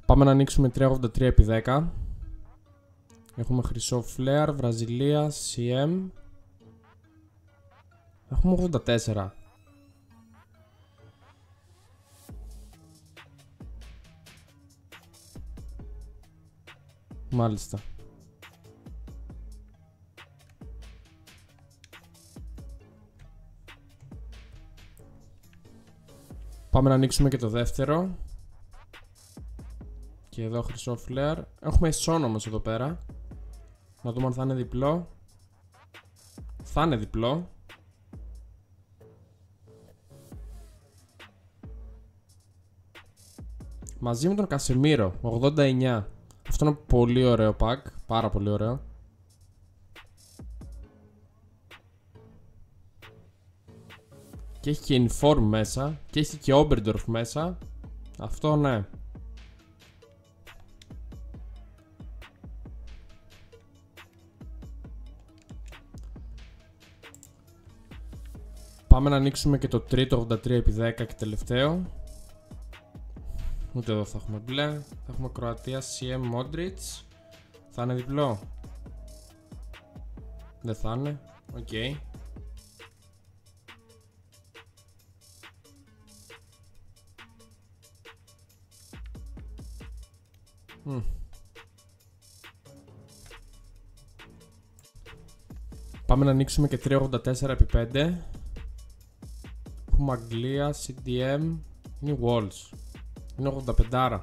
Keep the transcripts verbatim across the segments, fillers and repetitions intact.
Πάμε να ανοίξουμε τριακόσια ογδόντα τρία επί δέκα. Έχουμε χρυσό φλέαρ, Βραζιλία, σι εμ. Έχουμε ογδόντα τέσσερα. Μάλιστα. Πάμε να ανοίξουμε και το δεύτερο. Και εδώ χρυσό φλέαρ. Έχουμε ισόν όμως εδώ πέρα. Να δούμε αν θα είναι διπλό. Θα είναι διπλό. Μαζί με τον Κασεμίρο, ογδόντα εννιά. Αυτό είναι πολύ ωραίο pack. Πάρα πολύ ωραίο. Και έχει και Inform μέσα. Και έχει και Oberdorf μέσα. Αυτό ναι. Πάμε να ανοίξουμε και το τρίτο ογδόντα τρία επί δέκα και τελευταίο. Ούτε εδώ θα έχουμε μπλε. Θα έχουμε Κροατία, σι εμ, Modric. Θα είναι διπλό. Δεν θα είναι. Οκ. Okay. Mm. Πάμε να ανοίξουμε και τριακόσια ογδόντα τέσσερα επί πέντε. Έχουμε Αγγλία, σι ντι εμ. Είναι η Walls. Είναι ογδόντα πέντε.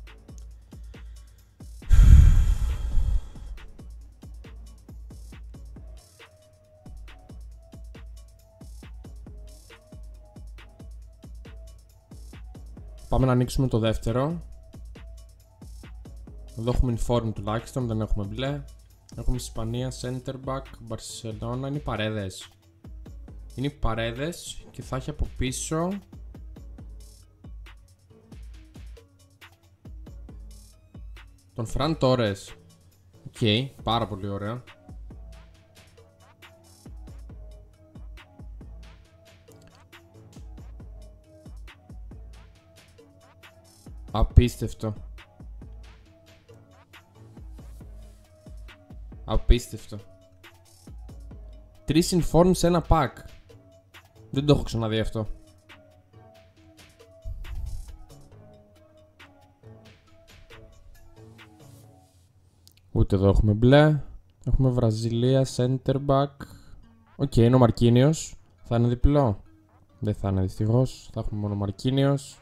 Πάμε να ανοίξουμε το δεύτερο. Εδώ έχουμε Inform τουλάχιστον, δεν έχουμε μπλε. Έχουμε Ισπανία, Center Back, Barcelona. Είναι οι παρέδες. Είναι οι παρέδες και θα έχει από πίσω τον Φραν Τόρες. Οκ, okay, πάρα πολύ ωραία. Απίστευτο. Απίστευτο. Τρεις Inform σε ένα pack. Δεν το έχω ξαναδεί αυτό. Ούτε εδώ έχουμε μπλε. Έχουμε Βραζιλία, center back. Οκ, okay, είναι ο Μαρκίνιος. Θα είναι διπλό. Δεν θα είναι δυστυχώς. Θα έχουμε μόνο Μαρκίνιος.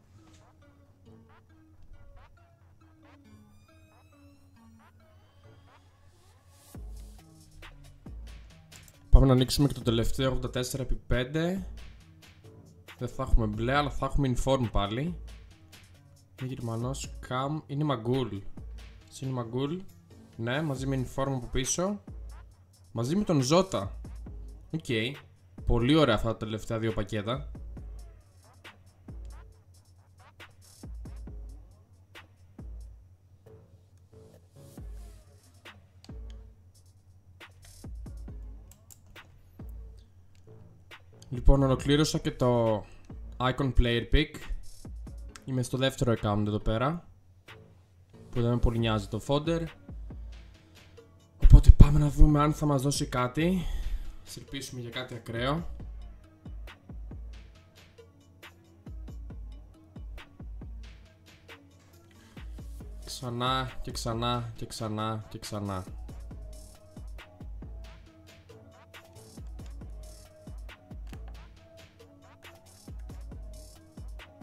Πάμε να ανοίξουμε και το τελευταίο ογδόντα τέσσερα επί πέντε. Δεν θα έχουμε μπλε, αλλά θα έχουμε Inform πάλι. Είναι Γερμανός, Καμ, είναι Μαγκούλ. Είναι Μαγκούλ. Ναι, μαζί με Inform από πίσω. Μαζί με τον Ζώτα. Οκ. Okay. Πολύ ωραία αυτά τα τελευταία δύο πακέτα. Λοιπόν, ολοκλήρωσα και το Icon Player Pick. Είμαι στο δεύτερο account εδώ πέρα, που δεν με πολύ νοιάζει το fodder. Οπότε πάμε να δούμε αν θα μας δώσει κάτι. Ας ελπίσουμε για κάτι ακραίο. Ξανά και ξανά και ξανά και ξανά.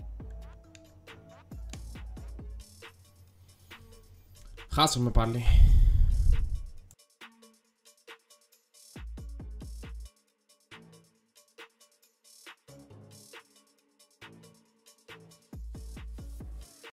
Χάσαμε πάλι.